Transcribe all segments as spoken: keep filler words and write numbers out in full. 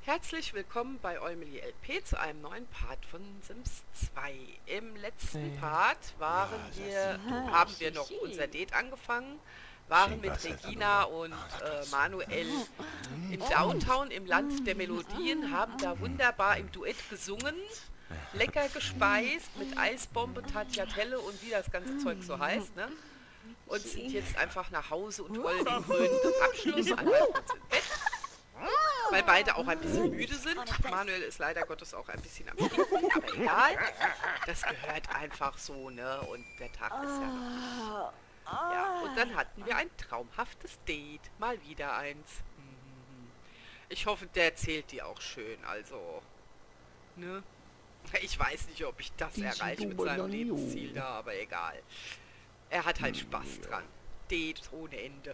Herzlich willkommen bei Eumeli L P zu einem neuen Part von Sims zwei. Im letzten Part waren wir, haben wir noch unser Date angefangen, waren mit Regina und äh, Manuel in Downtown im Land der Melodien, haben da wunderbar im Duett gesungen, lecker gespeist mit Eisbombe, Tagliatelle und wie das ganze Zeug so heißt, ne? Und sind jetzt einfach nach Hause und wollen den krönenden Abschluss einmal kurz ins Bett. Weil beide auch ein bisschen müde sind. Manuel ist leider Gottes auch ein bisschen am Stinken, aber egal. Das gehört einfach so, ne? Und der Tag ist ja noch. Ja, und dann hatten wir ein traumhaftes Date. Mal wieder eins. Ich hoffe, der erzählt dir auch schön, also. Ne? Ich weiß nicht, ob ich das erreiche mit seinem Lebensziel da, aber egal. Er hat halt Spaß dran. Date ohne Ende.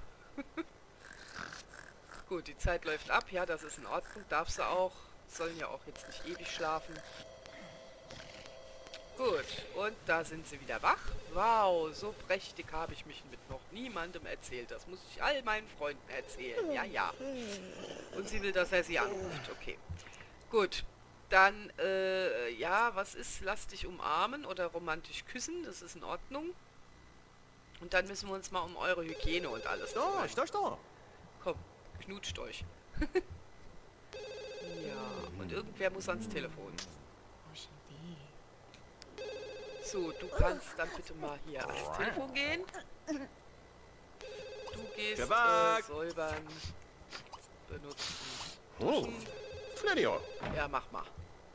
Gut, die Zeit läuft ab. Ja, das ist in Ordnung. Darfst du auch. Sollen ja auch jetzt nicht ewig schlafen. Gut, und da sind sie wieder wach. Wow, so prächtig habe ich mich mit noch niemandem erzählt. Das muss ich all meinen Freunden erzählen. Ja, ja. Und sie will, dass er sie anruft. Okay. Gut, dann, äh, ja, was ist? Lass dich umarmen oder romantisch küssen. Das ist in Ordnung. Und dann müssen wir uns mal um eure Hygiene und alles kümmern. Da, da, da. Komm. Knutscht euch. Ja, und irgendwer muss ans Telefon. So, du kannst dann bitte mal hier ans Telefon gehen. Du gehst äh, säubern, benutzen, duschen. Oh, ja, mach mal.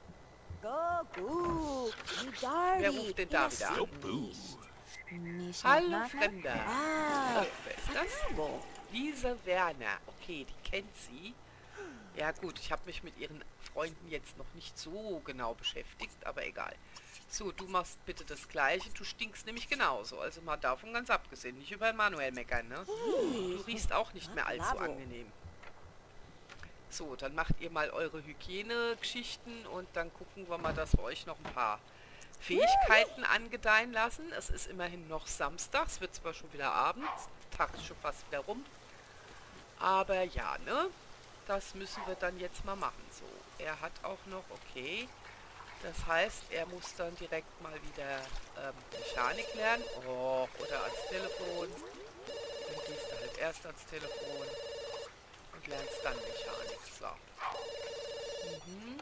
Wer ruft denn da wieder an? Hallo, Fremder. Ah, wer ist das? Lisa Werner. Okay, die kennt sie. Ja gut, ich habe mich mit ihren Freunden jetzt noch nicht so genau beschäftigt, aber egal. So, du machst bitte das Gleiche. Du stinkst nämlich genauso. Also mal davon ganz abgesehen. Nicht über Manuel meckern, ne? Du riechst auch nicht mehr allzu angenehm. So, dann macht ihr mal eure Hygienegeschichten und dann gucken wir mal, dass wir euch noch ein paar Fähigkeiten angedeihen lassen. Es ist immerhin noch Samstag. Es wird zwar schon wieder abends. Tag ist schon fast wieder rum. Aber ja, ne? Das müssen wir dann jetzt mal machen. So, er hat auch noch, okay. Das heißt, er muss dann direkt mal wieder ähm, Mechanik lernen. Oh, oder ans Telefon. Dann gehst du halt erst ans Telefon und lernst dann Mechanik. So. Mhm.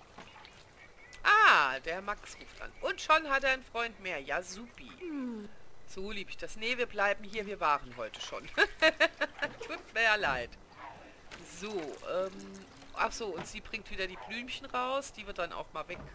Ah, der Max ruft an. Und schon hat er einen Freund mehr. Ja, supi. So lieb ich das. Nee, wir bleiben hier. Wir waren heute schon. Tut mir ja leid. So, ähm... Ach so, und sie bringt wieder die Blümchen raus, die wir dann auch mal wegdrucken.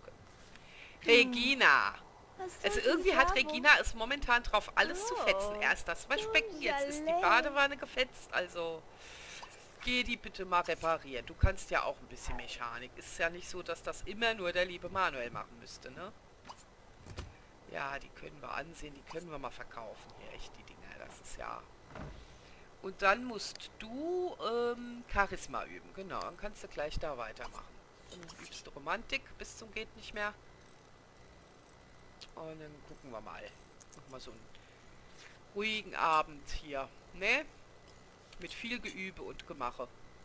Regina! Also irgendwie hat Regina es momentan drauf, alles zu fetzen. Erst das Waschbecken, jetzt ist die Badewanne gefetzt. Also, geh die bitte mal reparieren. Du kannst ja auch ein bisschen Mechanik. Ist ja nicht so, dass das immer nur der liebe Manuel machen müsste, ne? Ja, die können wir ansehen, die können wir mal verkaufen. Hier, echt, die Dinger, das ist ja... Und dann musst du ähm, Charisma üben. Genau, dann kannst du gleich da weitermachen. Dann übst du Romantik bis zum geht nicht mehr. Und dann gucken wir mal. Nochmal so einen ruhigen Abend hier. Ne? Mit viel Geübe und Gemache.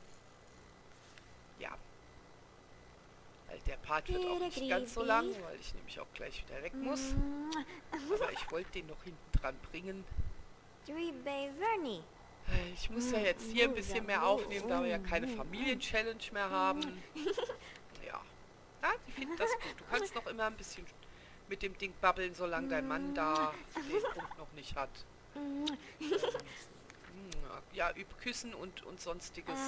Ja. Weil der Part wird auch nicht ganz so lang, weil ich nämlich auch gleich wieder weg muss. Aber ich wollte den noch hinten dran bringen. Ich muss ja jetzt hier ein bisschen mehr aufnehmen, da wir ja keine Familien-Challenge mehr haben. Ja. Ja, ich finde das gut. Du kannst noch immer ein bisschen mit dem Ding babbeln, solange dein Mann da den Punkt noch nicht hat. Ja, üb Küssen und, und sonstiges.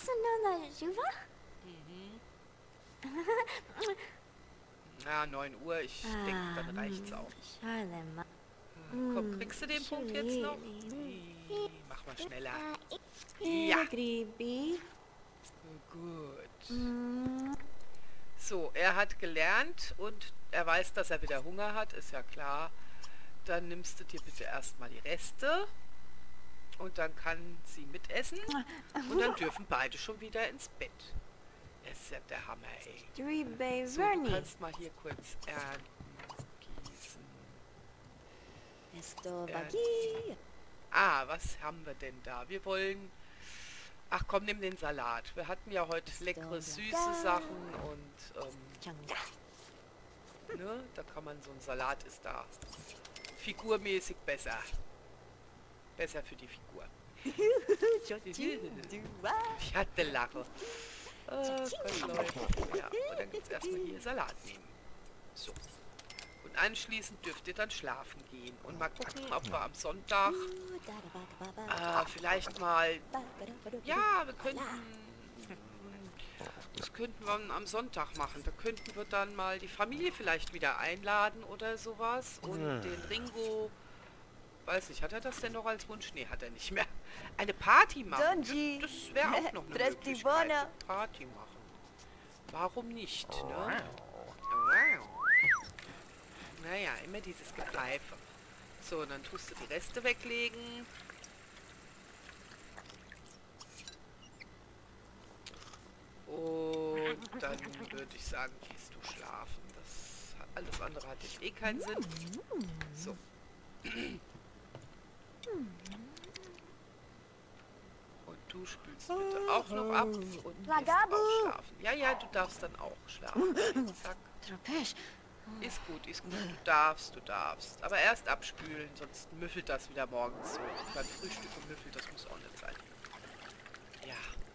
Mhm. Ja, neun Uhr. Ich denke, dann reicht's auch. Komm, kriegst du den Punkt jetzt noch? Mach mal schneller. Ja. Gut. So, er hat gelernt und er weiß, dass er wieder Hunger hat, ist ja klar. Dann nimmst du dir bitte erstmal die Reste und dann kann sie mitessen und dann dürfen beide schon wieder ins Bett. Das ist ja der Hammer, ey. So, du kannst mal hier kurz ernten, gießen. Ernten. Ah, was haben wir denn da? Wir wollen Ach komm, nimm den Salat. Wir hatten ja heute leckere, süße Sachen und, ähm, ne, da kann man so ein Salat ist da figurmäßig besser. Besser für die Figur. Ich hatte Lache. Äh, Leute. Ja, und dann gibt es erstmal hier Salat nehmen. So. Und anschließend dürft ihr dann schlafen gehen. Und mal gucken, ob wir am Sonntag äh, vielleicht mal... Ja, wir könnten... Das könnten wir am Sonntag machen. Da könnten wir dann mal die Familie vielleicht wieder einladen oder sowas. Und den Ringo... Weiß nicht, hat er das denn noch als Wunsch? Nee, hat er nicht mehr. Eine Party machen. Das wäre auch noch eine Möglichkeit. Eine Party machen. Warum nicht, ne? Naja, immer dieses Gepfeife. So, dann tust du die Reste weglegen. Und dann würde ich sagen, gehst du schlafen. Das, alles andere hat jetzt eh keinen Sinn. So. Und du spülst bitte auch noch ab und gehst auch schlafen. Ja, ja, du darfst dann auch schlafen. Zack. Ist gut, ist gut. Du darfst, du darfst. Aber erst abspülen, sonst müffelt das wieder morgens so. Und beim Frühstück und müffelt, das muss auch nicht sein. Ja.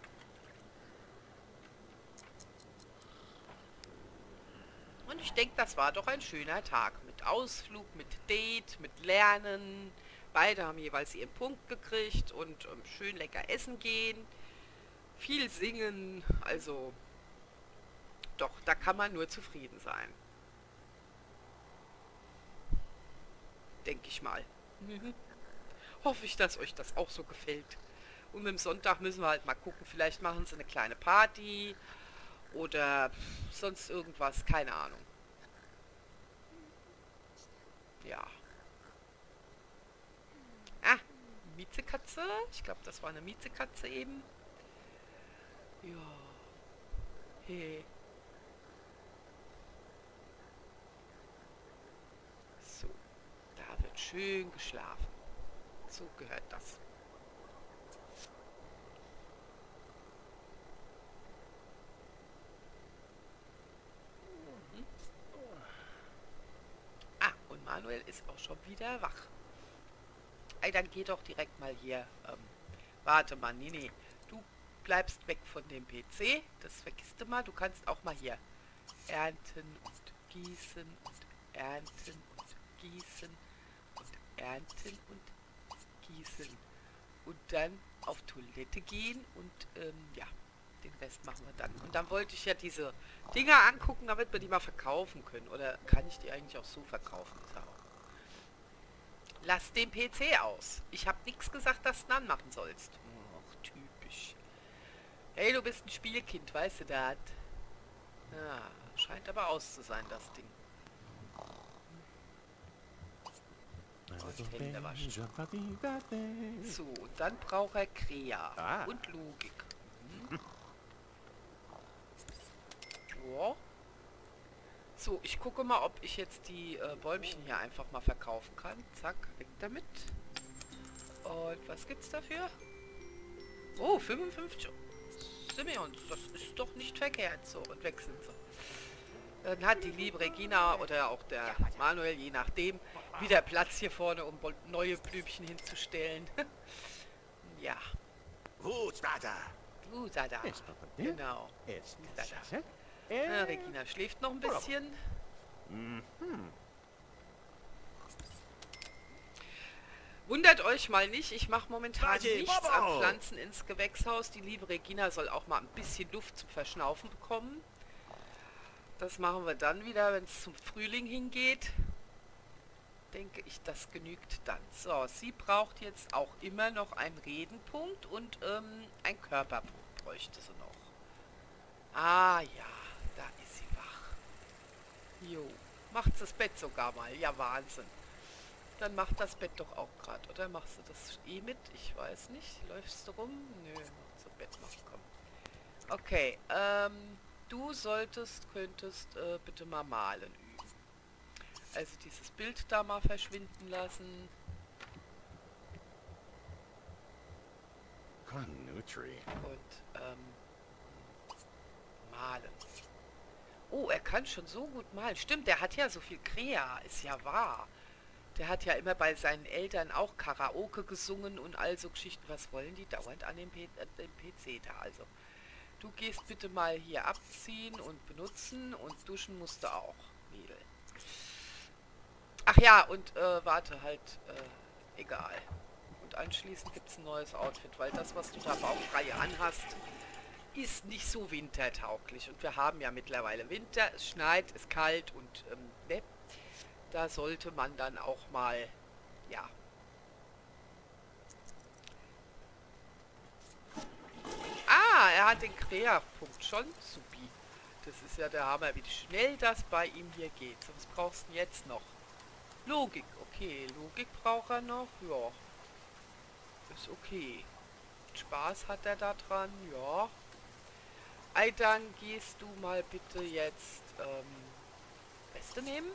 Und ich denke, das war doch ein schöner Tag. Mit Ausflug, mit Date, mit Lernen. Beide haben jeweils ihren Punkt gekriegt und ähm, schön lecker essen gehen. Viel singen. Also, doch, da kann man nur zufrieden sein. Denke ich mal. Mhm. Hoffe ich, dass euch das auch so gefällt. Und mit dem Sonntag müssen wir halt mal gucken. Vielleicht machen sie eine kleine Party. Oder sonst irgendwas. Keine Ahnung. Ja. Ah, Miezekatze. Ich glaube, das war eine Miezekatze eben. Ja. Hey. So. Da wird schön geschlafen. So gehört das. Mhm. Ah, und Manuel ist auch schon wieder wach. Ey, dann geh doch direkt mal hier. Ähm, warte mal, nee, nee. Du bleibst weg von dem P C. Das vergisst du mal. Du kannst auch mal hier ernten und gießen und ernten und gießen und ernten und gießen. Und dann auf Toilette gehen und ähm, ja, den Rest machen wir dann. Und dann wollte ich ja diese Dinger angucken, damit wir die mal verkaufen können. Oder kann ich die eigentlich auch so verkaufen? So. Lass den P C aus. Ich habe nichts gesagt, dass du ihn anmachen sollst. Och, typisch. Hey, du bist ein Spielkind, weißt du das? Ja, scheint aber aus zu sein, das Ding. Und Hände waschen. So, und dann braucht er Krea Ah. und Logik. Hm. Ja. So, ich gucke mal, ob ich jetzt die äh, Bäumchen hier einfach mal verkaufen kann. Zack, weg damit. Und was gibt's dafür? Oh, fünfundfünfzig Simeons. Das ist doch nicht verkehrt. So, und wechseln so. Dann hat die liebe Regina oder auch der Manuel, je nachdem, wieder Platz hier vorne, um neue Blümchen hinzustellen. Ja. Hustada. Uh, da, da. Genau. Ist Na, Regina schläft noch ein bisschen. Mhm. Wundert euch mal nicht, ich mache momentan Baji, nichts Bobo. an Pflanzen ins Gewächshaus. Die liebe Regina soll auch mal ein bisschen Luft zum Verschnaufen bekommen. Das machen wir dann wieder, wenn es zum Frühling hingeht. Denke ich, das genügt dann. So, sie braucht jetzt auch immer noch einen Redenpunkt und ähm, einen Körperpunkt bräuchte sie noch. Ah ja, da ist sie wach. Jo, macht das Bett sogar mal. Ja, Wahnsinn. Dann macht das Bett doch auch gerade. Oder machst du das eh mit? Ich weiß nicht. Läufst du rum? Nö, mach das Bett machen, komm. Okay, ähm, du solltest, könntest äh, bitte mal malen üben. Also dieses Bild da mal verschwinden lassen. tree. Und, ähm, malen. Oh, er kann schon so gut malen. Stimmt, der hat ja so viel Krea, ist ja wahr. Der hat ja immer bei seinen Eltern auch Karaoke gesungen und all so Geschichten. Was wollen die dauernd an dem, P äh, dem P C da? Also, du gehst bitte mal hier abziehen und benutzen und duschen musst du auch, Mädel. Ach ja, und äh, warte halt, äh, egal. Und anschließend gibt es ein neues Outfit, weil das, was du da bauchfrei anhast, ist nicht so wintertauglich. Und wir haben ja mittlerweile Winter, es schneit, es ist kalt und ähm, ne? Da sollte man dann auch mal, ja. Ah, er hat den Krea-Punkt schon. Supi. Das ist ja der Hammer, wie schnell das bei ihm hier geht. So, was brauchst du denn jetzt noch? Logik, okay. Logik braucht er noch, ja. Ist okay. Spaß hat er da dran, ja. Ei, dann gehst du mal bitte jetzt, ähm, Reste nehmen.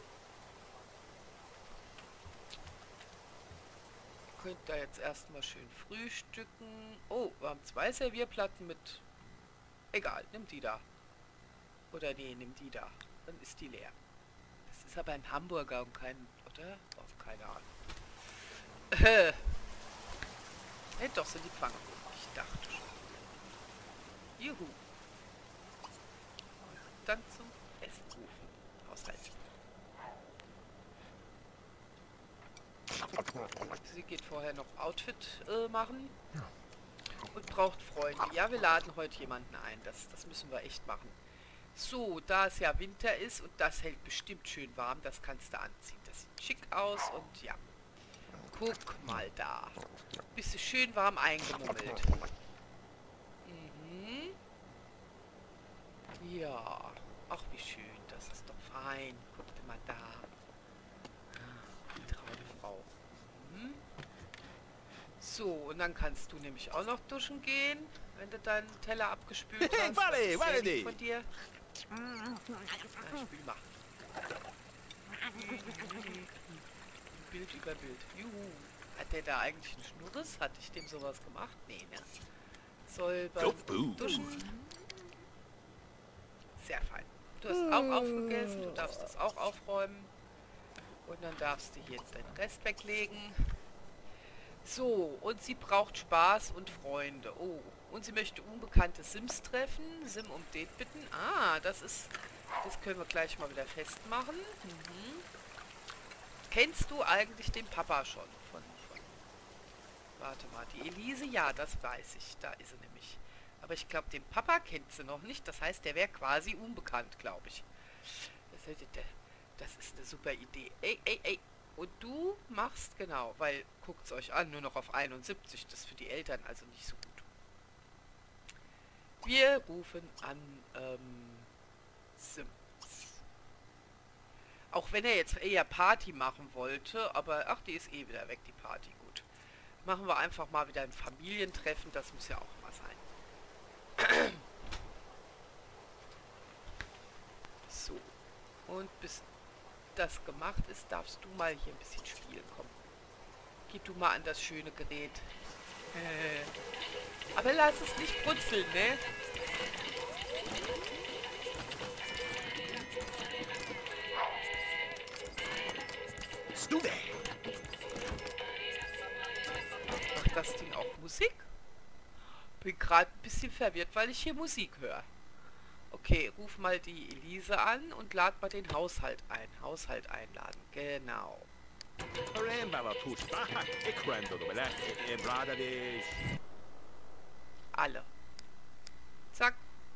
Könnt da jetzt erstmal schön frühstücken. Oh, wir haben zwei Servierplatten mit... Egal, nimm die da. Oder nee, nimm die da. Dann ist die leer. Das ist aber ein Hamburger und kein... Oder? Oh, keine Ahnung. Äh. Hey, doch, sind die Pfannkuchen. Ich dachte schon. Juhu. Dann zum Essen rufen. Haushalt. Sie geht vorher noch Outfit äh, machen. Und braucht Freunde. Ja, wir laden heute jemanden ein. Das, das müssen wir echt machen. So, da es ja Winter ist und das hält bestimmt schön warm, das kannst du anziehen. Das sieht schick aus und ja. Guck mal da. Bist du schön warm eingemummelt. Mhm. Ja. Ach, wie schön. Das ist doch fein. Guck dir mal da. Die traute Frau. Mhm. So, und dann kannst du nämlich auch noch duschen gehen, wenn du deinen Teller abgespült hast. Vale, Das ist vale sehr lieb di. von dir. Na, spül mal. Bild über Bild. Juhu. Hat der da eigentlich einen Schnurres? Hatte ich dem sowas gemacht? Nee, ne? Soll beim Oh, Duschen. Sehr fein. Du hast auch aufgegessen, du darfst das auch aufräumen. Und dann darfst du hier den Rest weglegen. So, und sie braucht Spaß und Freunde. Oh, und sie möchte unbekannte Sims treffen. Sim um Date bitten. Ah, das ist... Das können wir gleich mal wieder festmachen. Mhm. Kennst du eigentlich den Papa schon? Von, von... Warte mal, die Elise, ja, das weiß ich. Da ist sie nämlich. Aber ich glaube, den Papa kennt sie noch nicht. Das heißt, der wäre quasi unbekannt, glaube ich. Das, das ist eine super Idee. Ey, ey, ey. Und du machst, genau, weil, guckt es euch an, nur noch auf einundsiebzig. Das ist für die Eltern also nicht so gut. Wir rufen an, ähm, Sims. Auch wenn er jetzt eher Party machen wollte, aber, ach, die ist eh wieder weg, die Party, gut. Machen wir einfach mal wieder ein Familientreffen, das muss ja auch mal sein. So. Und bis das gemacht ist, darfst du mal hier ein bisschen spielen. Komm. Geh du mal an das schöne Gerät. Äh. Aber lass es nicht brutzeln, ne? Stube. Macht das Ding auch Musik? Bin gerade ein bisschen verwirrt, weil ich hier Musik höre. Okay, ruf mal die Elise an und lad mal den Haushalt ein. Haushalt einladen, genau. Alle. Zack.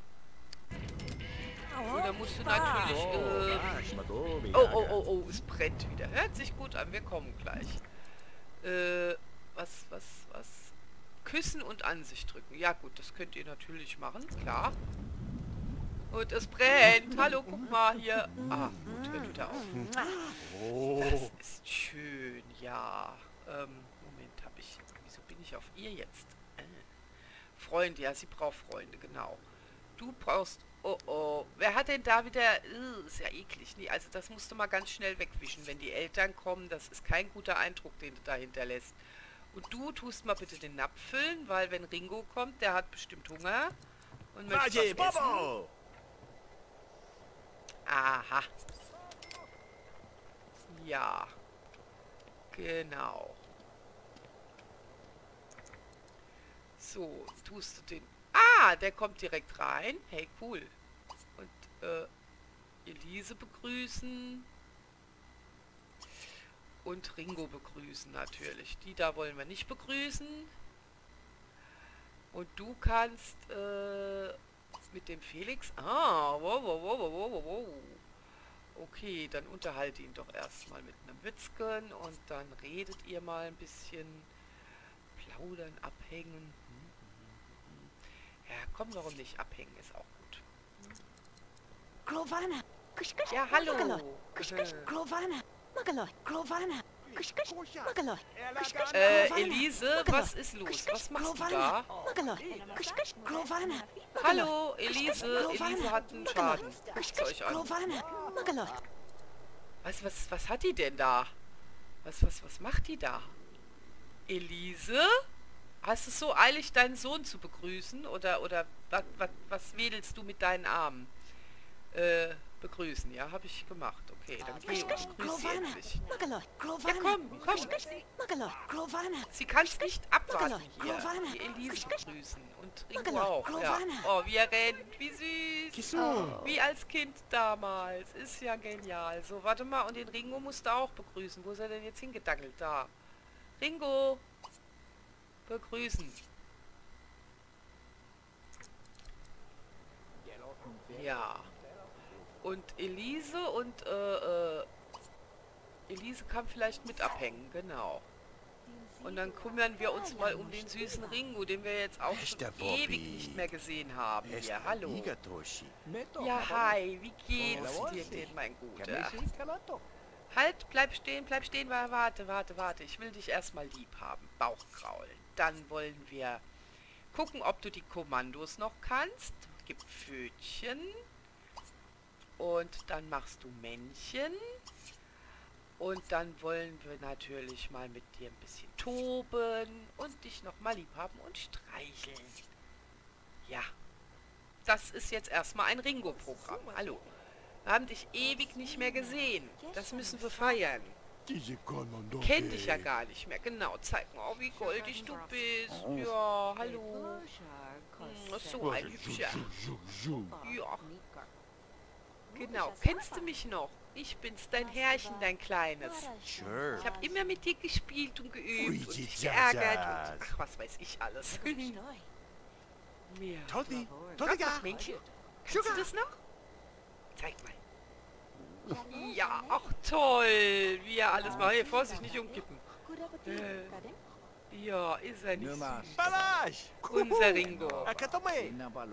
Und dann musst du natürlich... Äh, oh, oh, oh, oh, es brennt wieder. Hört sich gut an, wir kommen gleich. Äh, was, was, was? Küssen und an sich drücken. Ja gut, das könnt ihr natürlich machen, klar. Und es brennt. Hallo, guck mal hier. Ah, gut, hört wieder auf. Das ist schön, ja. Ähm, Moment, habe ich... Wieso bin ich auf ihr jetzt? Äh. Freunde, ja, sie braucht Freunde, genau. Du brauchst... Oh, oh. Wer hat denn da wieder... Uh, ist ja eklig. Nee, also das musst du mal ganz schnell wegwischen, wenn die Eltern kommen. Das ist kein guter Eindruck, den du da hinterlässt. Und du tust mal bitte den Napf füllen, weil wenn Ringo kommt, der hat bestimmt Hunger und möchte Maji, was essen. Bobo! Aha. Ja. Genau. So, tust du den... Ah, der kommt direkt rein. Hey, cool. Und, äh, Elise begrüßen. Und Ringo begrüßen natürlich. Die da wollen wir nicht begrüßen. Und du kannst, äh, mit dem Felix... Ah, wow, wow, wow, wow, wow, wow. Okay, dann unterhalte ihn doch erstmal mit einem Witzken und dann redet ihr mal ein bisschen. Plaudern, abhängen. Hm, hm, hm. Ja, komm, warum nicht? Abhängen ist auch gut. Glovana. Kush, kush, Ja, hallo. Magalot. Kush, kush, Äh, Glovana. Magalot. Glovana. Kush, kush, Magalot. Kush, kush, Äh, Glovana. Elise, Magalot. was ist los? Kush, kush, Was machst du Glovana. da? Magalot. Kush, kush, Glovana. Magalot. Hallo, Elise. Glovana. Elise hat einen Magalot. Schaden. Kush, Guckt's kush, euch an. Glovana. Magalot. Was, was, was hat die denn da? Was, was, was macht die da? Elise? Hast du es so eilig, deinen Sohn zu begrüßen? Oder, oder was, was, was wedelst du mit deinen Armen? Äh, begrüßen, ja, habe ich gemacht. Okay, dann geh und begrüß sie endlich. Magalot. Ja, Glovana. komm, komm. Kush, kush, Magalot. Glovana. Sie kann es nicht abwarten hier. Glovana. Die Elise begrüßen. Und Ringo Magalot. auch, ja. Glovana. Oh, wie er rennt, wie süß. Kisu! Wie als Kind damals. Ist ja genial. So, warte mal, und den Ringo musst du auch begrüßen. Wo ist er denn jetzt hingedackelt? Da. Ringo. Begrüßen. Ja. Und Elise und, äh, äh, Elise kann vielleicht mit abhängen, genau. Und dann kümmern wir uns mal um den süßen Ringo, den wir jetzt auch schon Echter Bobby. ewig nicht mehr gesehen haben. Es Ja, hallo. Igatoshi. Ja, hi, wie geht's dir denn, mein Guter? Halt, bleib stehen, bleib stehen, wa- warte, warte, warte. Ich will dich erstmal lieb haben. Bauchkraulen. Dann wollen wir gucken, ob du die Kommandos noch kannst. Gib Pfötchen. Und dann machst du Männchen. Und dann wollen wir natürlich mal mit dir ein bisschen toben und dich nochmal lieb haben und streicheln. Ja, das ist jetzt erstmal ein Ringo-Programm. Hallo. Wir haben dich ewig nicht mehr gesehen. Das müssen wir feiern. Kenn dich ja gar nicht mehr. Genau, zeig mal, oh, wie goldig du bist. Ja, hallo. Hm, so ein hübscher. Ja, genau. Kennst du mich noch? Ich bin's, dein Herrchen, dein Kleines. Sure. Ich habe immer mit dir gespielt und geübt und Ui, dich Zazaz. geärgert und ach, was weiß ich alles. Ja. Toddy, Komm, Toddiga. Mädchen, kannst du das noch? Zeig mal. Ja, ach toll, wie er alles macht. Hier, Vorsicht, nicht umkippen. Äh, ja, ist er nicht süß. Balash! Unser Ringo. Akatome!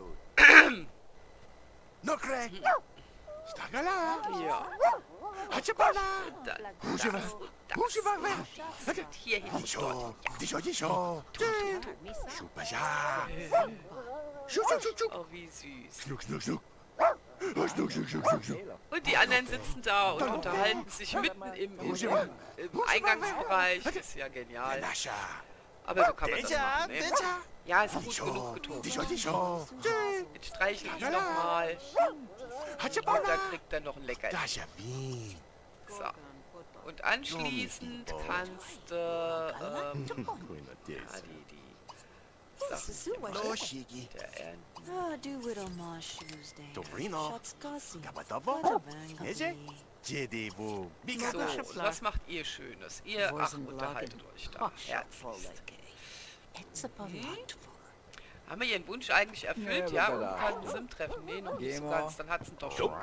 No crack! Stagala! Ja, Hachapala! da, Husiva! das, das. Husiva! Und hier hin und dort. Disho! Disho, disho! Schupasha! Äh, Schuck, schuck, schuck, schuck! oh, wie süß. Schnuck, schnuck, schnuck! Oh, schnuck, schnuck, schnuck, schnuck, schnuck! Und die anderen sitzen da und unterhalten sich mitten im, im, im Eingangsbereich. Ist ja genial. Lasha! Aber so kann man das Deja, machen, ne? deja! Ja, ist gut Disho! genug getobt. Disho, disho! Jetzt streichle ich nochmal. Und da Hachapala! kriegt er noch ein Leckerli. Dasha Bean! So. Und anschließend kannst du, ähm, ja, die, die Sachen No shiki! der ernten. Oh, do it on my shoes, Dave. Dobrino! Schatzkassi. Kapatovo! Eze? Jedevo! So, und was macht ihr Schönes? Ihr, ach, unterhaltet euch da. Herzlichst. Haben wir ihren Wunsch eigentlich erfüllt? Ja, und kann einen Sim treffen. Nee, noch nicht so ganz. Dann hat es doch schon.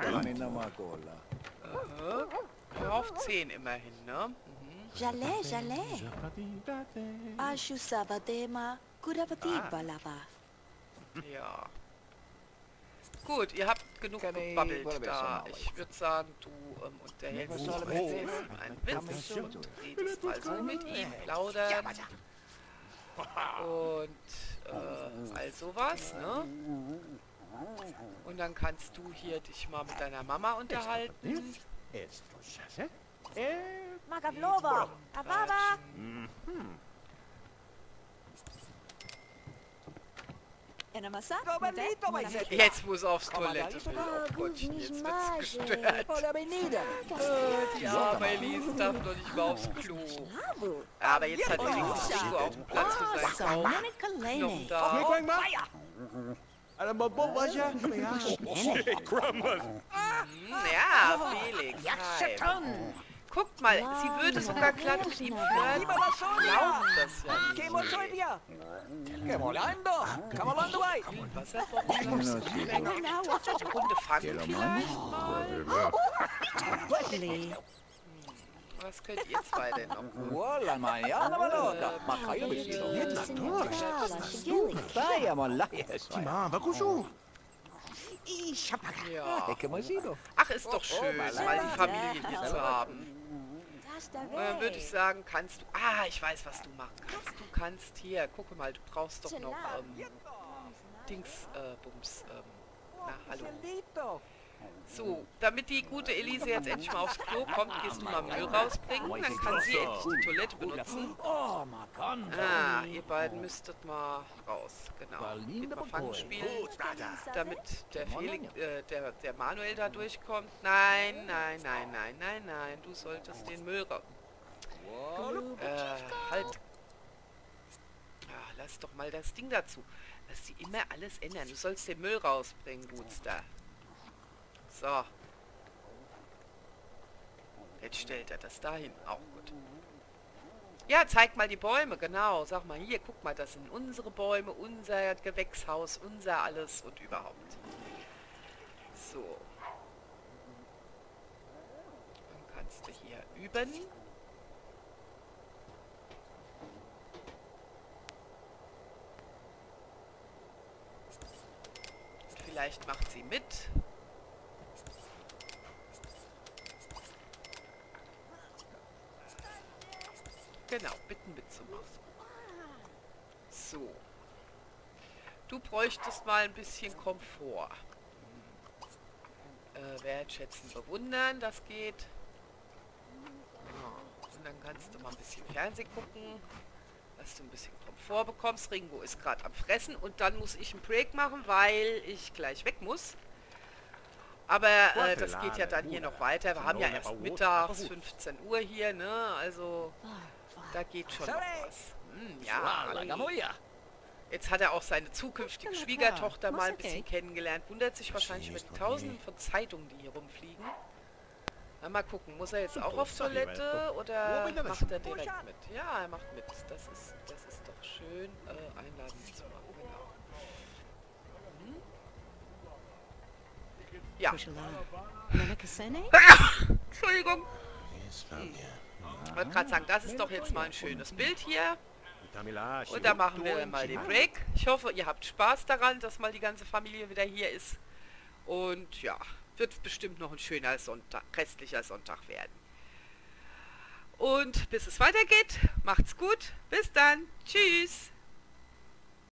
Aha. Ja, auf zehn immerhin, ne? Mhm. Jale, jale. Ashu sabadema, kurabati balava. Ja. Gut, ihr habt genug gebabbelt da. Ich würde sagen, du ähm, unterhältst dich mit ihm einen Witz und redest mal so mit ihm, plaudern. Und äh, all sowas, ne? Und dann kannst du hier dich mal mit deiner Mama unterhalten. Magavlova, avava. Enamasa? Romanito, mas é Jetzt muss aufs Toilette. Oh Gottchen, jetzt wird's gestört. Olha, menina. Die arme Elise darf doch nicht mehr aufs Klo. Aber jetzt hat wenigstens Ringo auch einen Platz für seinen Kauf. Noch da. Quang má. Alam mo po ba siya? Hm, ja, Felix. Hi. Guckt mal, sie würde sogar glatt mit ihm flirten. Ich glaube das ja Que nicht. moço dia? Que molando? Camolando vai. Wasserboxen. Runde fangen vielleicht mal. Lovely. Was könnt ihr zwei denn noch? Olha, manhã balota. Macaio vestido. Vai, amolaias. Si ma, baguso. Ja. É que mozido. Ach, ist doch schön, mal die Familie hier zu haben. Und dann würde ich sagen, kannst du... Ah, ich weiß, was du machen kannst. Du kannst hier, gucke mal, du brauchst doch noch ähm, Dings, äh, Bums, ähm, na, hallo. So, damit die gute Elise jetzt endlich mal aufs Klo kommt, gehst du mal Müll rausbringen, dann kann sie endlich die Toilette benutzen. Oh, Macon. Ah, ihr beiden müsstet mal raus, genau. Geht mal Fangen spielen, damit der Felix, äh, der, der Manuel da durchkommt. Nein, nein, nein, nein, nein, nein, du solltest den Müll raus... Äh, halt. Ah, lass doch mal das Ding dazu. Lass die immer alles ändern. Du sollst den Müll rausbringen, Gutster. So. Jetzt stellt er das dahin. Auch gut. Ja, zeig mal die Bäume, genau. Sag mal, hier, guck mal, das sind unsere Bäume, unser Gewächshaus, unser alles und überhaupt. So. Dann kannst du hier üben. Vielleicht macht sie mit. Genau, bitten mitzumachen. So. Du bräuchtest mal ein bisschen Komfort. Äh, wertschätzen, bewundern, das geht. Ja. Und dann kannst du mal ein bisschen Fernsehen gucken, dass du ein bisschen Komfort bekommst. Ringo ist gerade am Fressen und dann muss ich einen Break machen, weil ich gleich weg muss. Aber äh, das geht ja dann hier noch weiter. Wir haben ja erst mittags, fünfzehn Uhr hier, ne? Also da geht schon noch was. Hm, ja. Jetzt hat er auch seine zukünftige Schwiegertochter mal ein bisschen kennengelernt. Wundert sich wahrscheinlich über die Tausenden von Zeitungen, die hier rumfliegen. Na, mal gucken, muss er jetzt auch auf Toilette oder macht er direkt mit? Ja, er macht mit. Das ist, das ist doch schön, äh, einladen zu machen, genau. Hm? Ja. Entschuldigung. Hm. Ich wollte gerade sagen, das ist doch jetzt mal ein schönes Bild hier. Und da machen wir mal den Break. Ich hoffe, ihr habt Spaß daran, dass mal die ganze Familie wieder hier ist. Und ja, wird bestimmt noch ein schöner Sonntag, restlicher Sonntag werden. Und bis es weitergeht, macht's gut. Bis dann. Tschüss.